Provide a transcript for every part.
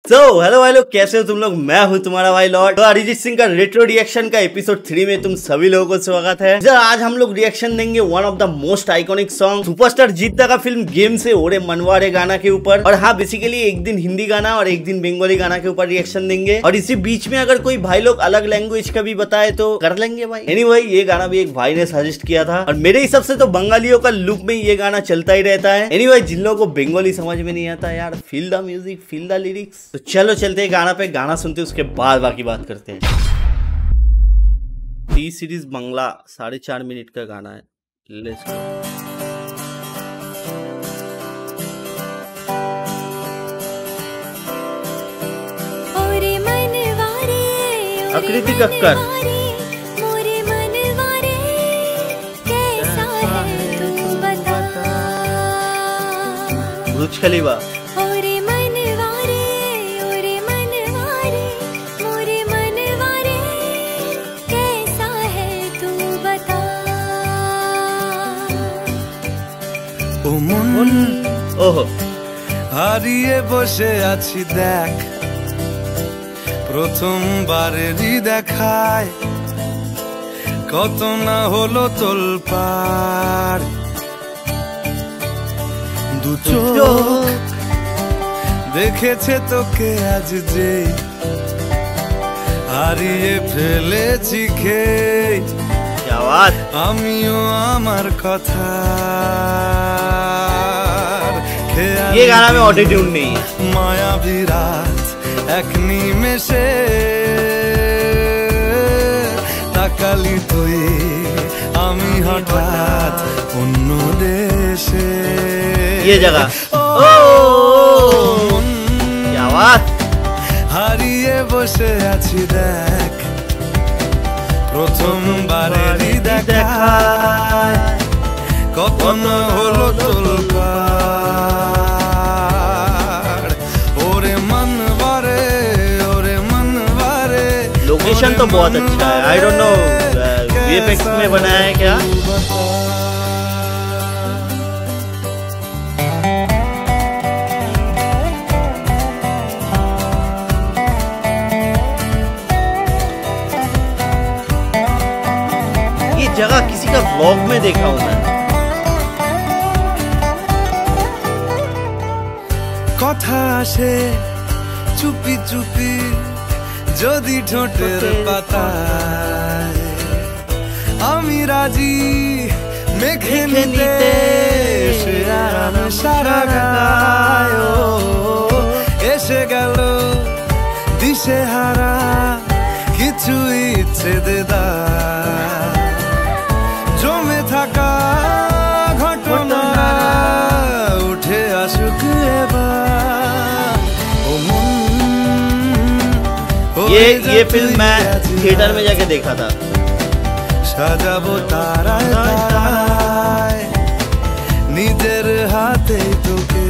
Hello भाई लोग, कैसे हो तुम लोग। मैं हूं तुम्हारा भाई लॉर्ड। तो अरिजीत सिंह का रेट्रो रिएक्शन का एपिसोड 3 में तुम सभी लोगों को स्वागत है। सर आज हम लोग रिएक्शन देंगे one of the most iconic song superstar Jeeta का फिल्म गेम से ओरे मनवारे गाना के ऊपर। और हाँ, बेसिकली एक दिन हिंदी गाना और एक दिन बंगाली गाना के ऊपर रिएक्शन देंगे। और इसी बीच में अगर कोई भाई लोग अलग लैंग्वेज का भी बताए तो कर लेंगे भाई। एनीवे, ये गाना भी एक भाई ने सजेस्ट किया था और मेरे हिसाब से तो बंगालियों का लुक में ये गाना चलता ही रहता है। एनीवे, जिन लोगों को बंगाली समझ में नहीं आता यार, feel the music, feel the lyrics. तो चलो चलते हैं गाना पे, गाना सुनते उसके बाद बाकी बात करते हैं। टी सीरीज बंगला 4.5 मिनट का गाना है। Let's go. आकृति कक्कर, बुर्ज खलीफा, ओहो হারিয়ে বসে আছি দেখ, প্রথমবারেরই দেখায় কত না হলো তোলপাড়। দু চোখ দেখেছে তোকে আজ যে হারিয়ে ফেলেছি খেয়ে, আমিও আমার কথা। ये गाना में ऑटो ट्यून नहीं है। माया विराट एक निमेषे ताकाली तुई आमी हठात অন্য দেশে। ये जगह क्या बात। হারিয়ে বসে আছি দেখ, প্রথমবারেরই দেখা কত না হলো তোলপাড়। ওরে मनवारे, ओरे मनवारे। लोकेशन तो बहुत अच्छा है। आई डोंट नो वीएफएक्स में बनाया है क्या। ये जगह किसी का व्लॉग में देखा हूं मैं। কথা আসে চুপি চুপি যদি ঠোঁটের পাতায়, আমি রাজি মেখে নিতে সে আরাম সারা গায়। এসে গেল দিশে হারা কিছু ইচ্ছে দেদার, জমে থাকা ঘটনা উঠে আসুক এবার। ये फिल्म मैं थिएटर में जाके देखा था। সাজাবো তারায় তারায় নিজের হাতে তোকে।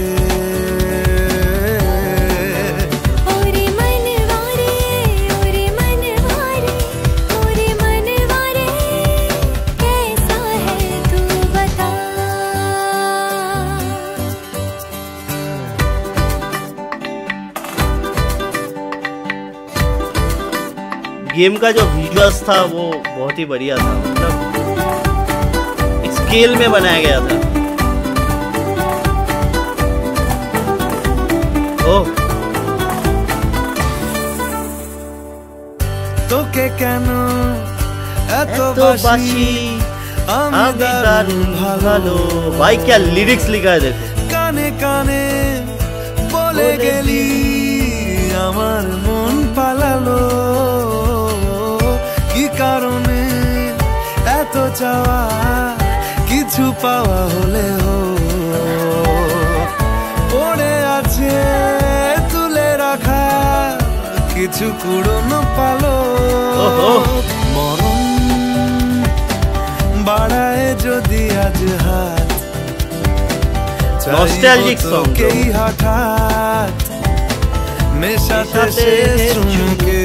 गेम का जो विजुअल्स था वो बहुत ही बढ़िया था, मतलब स्केल में बनाया गया था। ओह তোকে কেন এত বাসি আমি দারুণ ভালো। भाई क्या लिरिक्स लिखा है देखो। কানে কানে বলে গেলি আমার মন পালালো, কি কারণে এত চাওয়া কিছু পাওয়া হলেও পড়ে আছে তুলে রাখা কিছু কুড়নো পালো। মরণ বাড়ায় যদি আজ হাত, নস্টালজিক সং হঠাৎ মেশাতে শেষ চুমকে।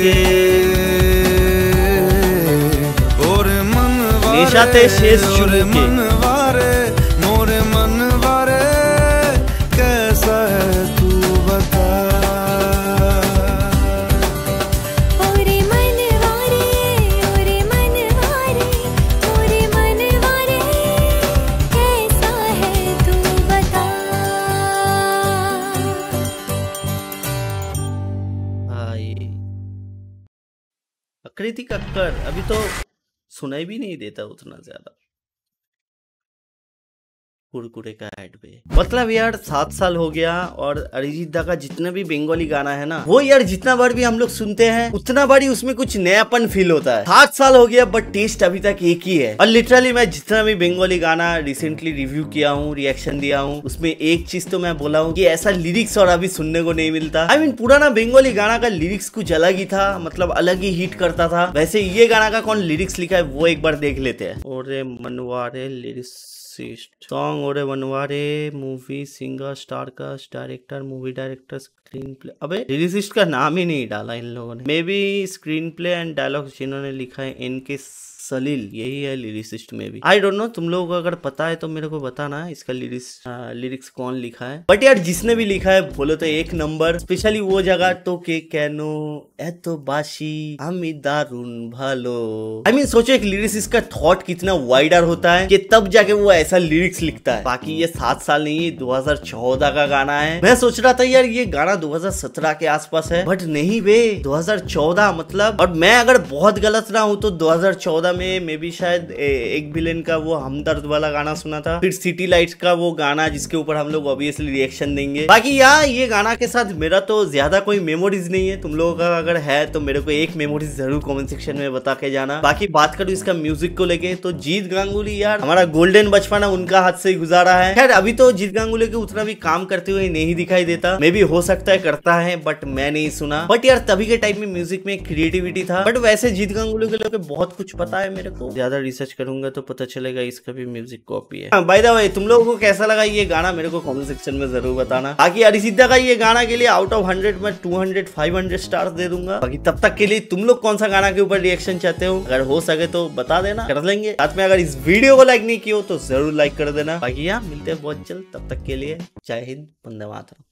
ওরে মেশাতে শেষ চুমকে। मनवारे, मोरे मनवारे कैसा है तू बता। कृति कक्कर अभी तो सुनाई भी नहीं देता उतना ज्यादा कुरकुरे का ऐड पे। मतलब यार 7 साल हो गया और अरिजीत दा का जितना भी बंगाली गाना है ना, वो यार जितना बार भी हम लोग सुनते हैं उतना बार ही उसमें कुछ नयापन फील होता है। 7 साल हो गया बट टेस्ट अभी तक एक ही है। और लिटरली मैं जितना भी बंगाली गाना रिसेंटली रिव्यू किया हूँ, रिएक्शन दिया हूँ, उसमें एक चीज तो मैं बोला हूँ कि ऐसा लिरिक्स और अभी सुनने को नहीं मिलता। आई मीन पुराना बंगाली गाना का लिरिक्स कुछ अलग ही था, मतलब अलग ही हिट करता था। वैसे ये गाना का कौन लिरिक्स लिखा है वो एक बार देख लेते हैं। ओरे मनवारे लिरिक्स सॉन्ग ओरे बनवारे movie singer star cast director movie director screenplay. अबे लिरिसिस्ट का नाम ही नहीं डाला इन लोगों ने। Maybe screenplay and dialogue जिन्होंने लिखा है इनके सलील, यही है लिरिसिस्ट में भी। आई डोंट नो, तुम लोगों को अगर पता है तो मेरे को बताना इसका लिरिक्स कौन लिखा है। बट यार जिसने भी लिखा है बोलो तो एक नंबर। स्पेशली वो जगह तो के कैनो एतो बाशी आमी दारुन भालो। आई मीन सोचो एक लिरिसिस्ट का थॉट कितना वाइडर होता है कि तब जाके वो ऐसा लिरिक्स लिखता है। बाकी ये 7 साल नहीं, 2014 का गाना है। मैं सोच रहा था यार ये गाना 2017 के आसपास है, बट नहीं बे 2014 मतलब। और मैं अगर बहुत गलत रहा हूँ तो 2014 में भी शायद एक विलेन का वो हमदर्द वाला गाना सुना था, फिर सिटी लाइट्स का वो गाना जिसके ऊपर हम लोग ऑब्वियसली रिएक्शन देंगे। बाकी यार ये गाना के साथ मेरा तो ज्यादा कोई मेमोरीज नहीं है। तुम लोगों का अगर है तो मेरे को एक मेमोरीज जरूर कमेंट सेक्शन में बता के जाना। बाकी बात करूँ इसका म्यूजिक को लेके तो जीत गांगुली यार हमारा गोल्डन बचपना उनका हाथ से ही गुजारा है। खैर अभी तो जीत गांगुली के उतना भी काम करते हुए नहीं दिखाई देता। मे भी हो सकता है करता है बट मैं नहीं सुना। बट यार तभी के टाइम में म्यूजिक में क्रिएटिविटी था। बट वैसे जीत गांगुली के लोग बहुत कुछ पता है मेरे को, ज्यादा रिसर्च करूंगा तो पता चलेगा इसका भी म्यूजिक कॉपी है। बाय द वे तुम लोगों को कैसा लगा ये गाना मेरे को कमेंट सेक्शन में जरूर बताना। बाकी अरिजीत दा का ये गाना के लिए आउट ऑफ 100 में 200 500 स्टार्स दे दूंगा। बाकी तब तक के लिए तुम लोग कौन सा गाना के ऊपर रिएक्शन चाहते हो, अगर हो सके तो बता देना, कर लेंगे साथ में। अगर इस वीडियो को लाइक नहीं किया हो तो जरूर लाइक कर देना। बाकी यहाँ मिलते हैं बहुत जल्द, तब तक के लिए जय हिंद, वंदे मातरम।